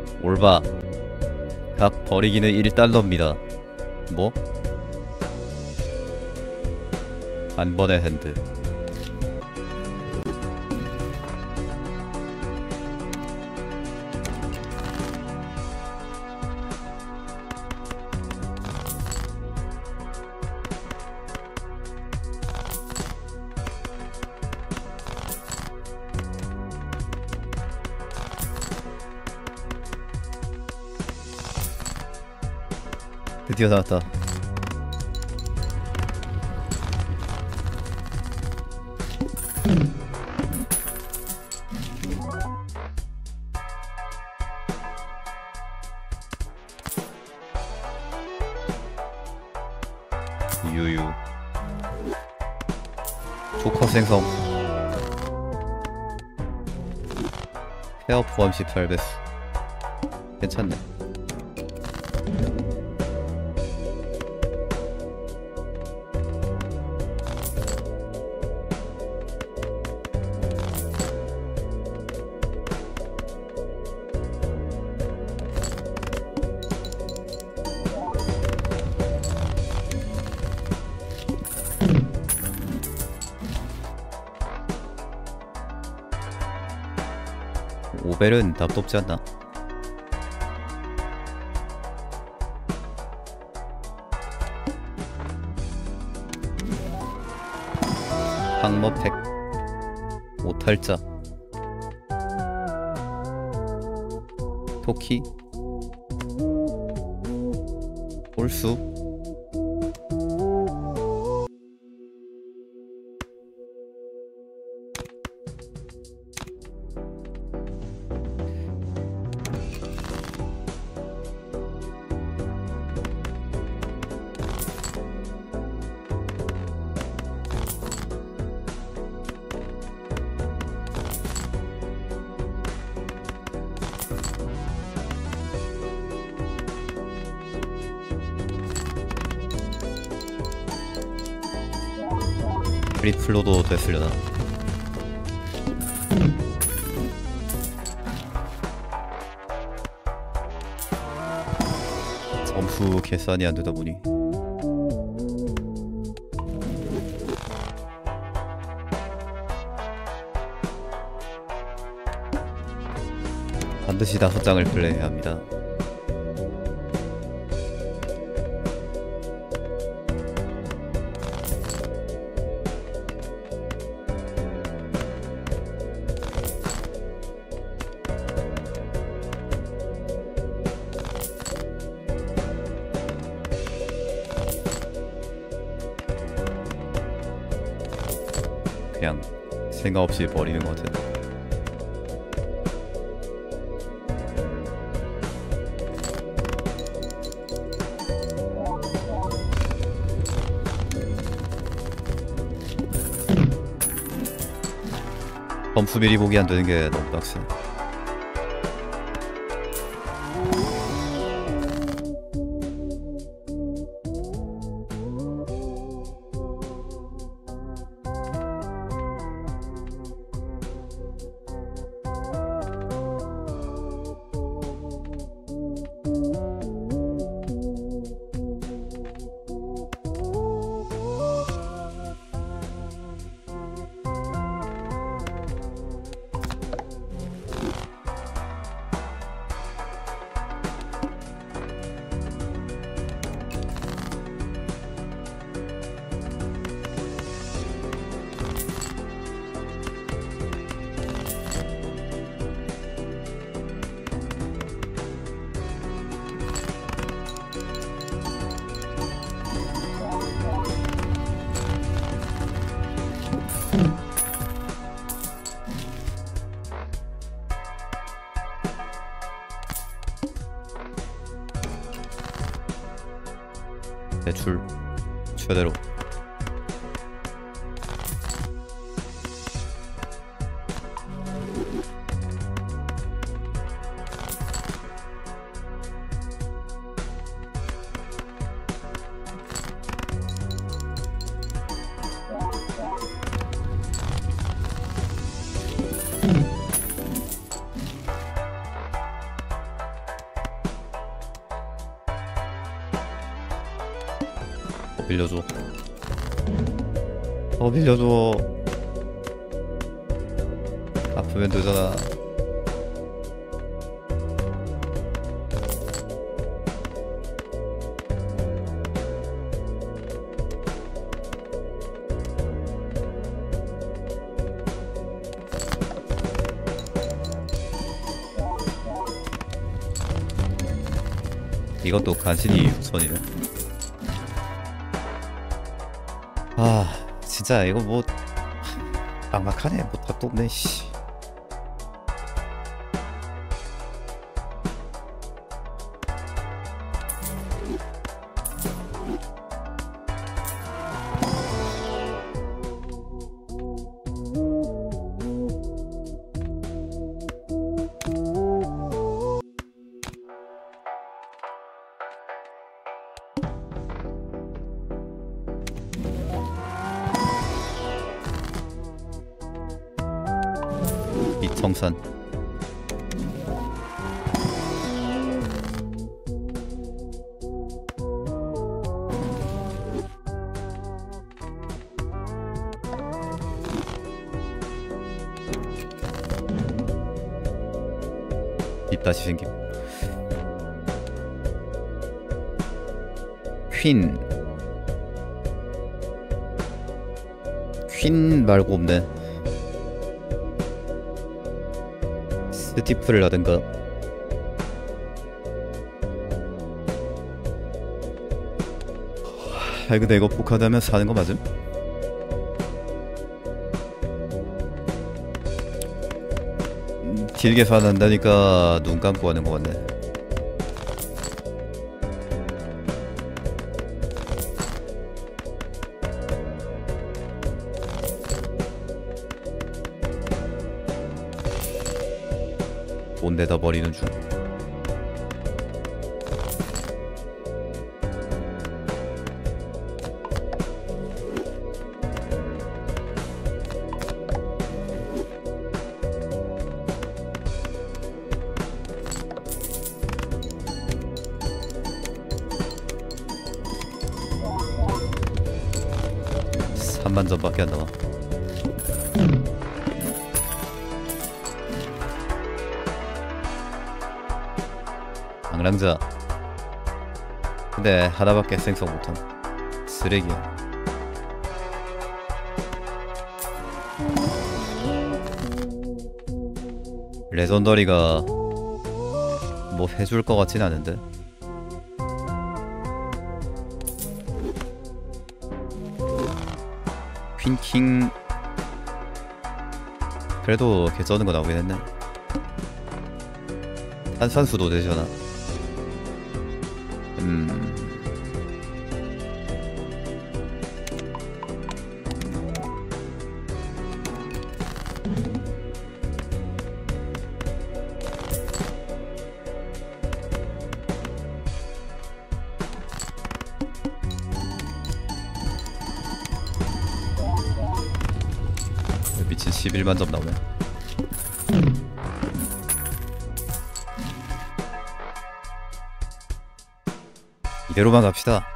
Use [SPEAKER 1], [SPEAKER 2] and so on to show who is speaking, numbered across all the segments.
[SPEAKER 1] 올바. 각 버리기는 1달러입니다. 뭐? 한 번의 핸드. 드디어 나왔다. 유유. 조커 생성. 페어 포함 18배수. 괜찮네. 오벨은 답답지 않나? 항머팩 오탈자 토키 홀수 리플로도 됐으려나? 점수 계산이 안되다 보니 반드시 5장을 플레이해야 합니다. 그냥 생각 없이 버리는 것 같아. 점수 미리 보기 안 되는 게 너무 빡세. 대출 최대로 빌려줘. 빌려줘. 아프면 되잖아. 이것도 간신히 6천이네. 아 진짜 이거 뭐 막막하네. 뭐 답도 없네 씨. 이청산. 입다시 생김. 퀸 말고 없네. 스티프를 하든가. 아 근데 이거 포카드하면 사는 거 맞음? 딜 계산한다니까 눈 감고 하는 거 같네. 돈 내다 버리는 중. 삼만 점밖에 안 나와. 랑자. 근데 하나밖에 생성 못함. 쓰레기야. 레전더리가 뭐 해줄 것 같진 않은데. 퀸킹 그래도 개쩌는 거 나오긴 했네. 탄산수도 되잖아. 미친 11만 점 나오네. 이대로만 갑시다.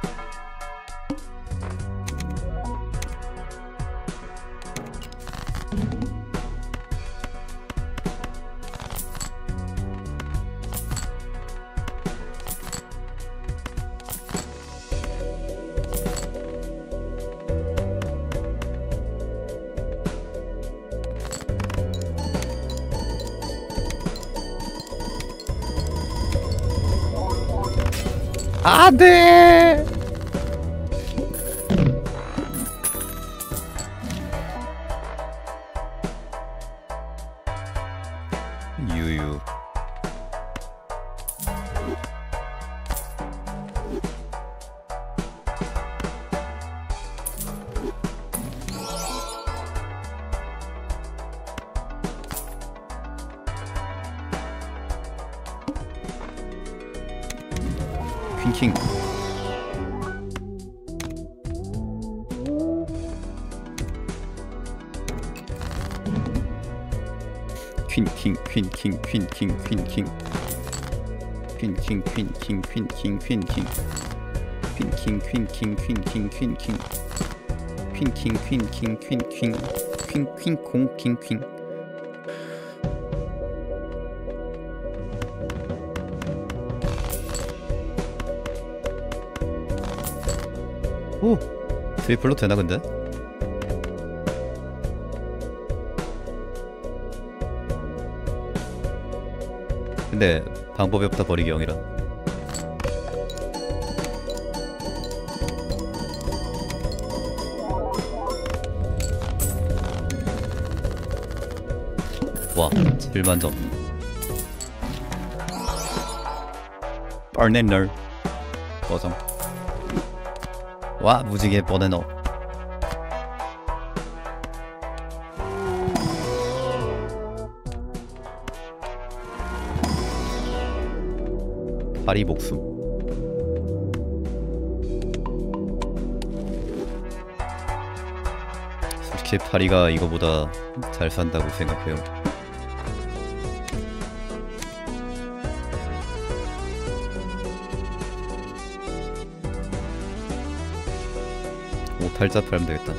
[SPEAKER 1] 안돼. 유유. 퀸킹. 퀸킹 퀸킹 퀸킹 퀸킹 퀸킹 퀸킹 퀸킹 퀸킹 퀸. 오! 트리플로 되나 근데? 근데 방법이 없다 버리기 0이라. 와 7만점. 버넷널 버성. 와 무지개 버넷너. 파리 목숨. 솔직히 파리가 이거보다 잘 산다고 생각해요. 오 탈자 팔면 되겠다.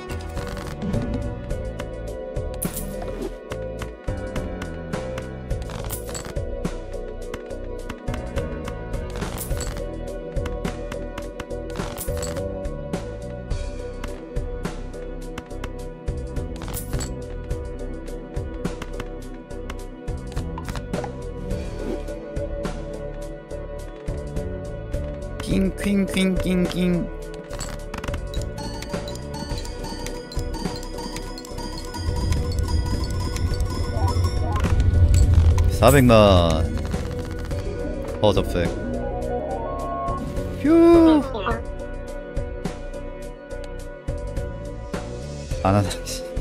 [SPEAKER 1] 낑 400만 허접색. 휴 안하다.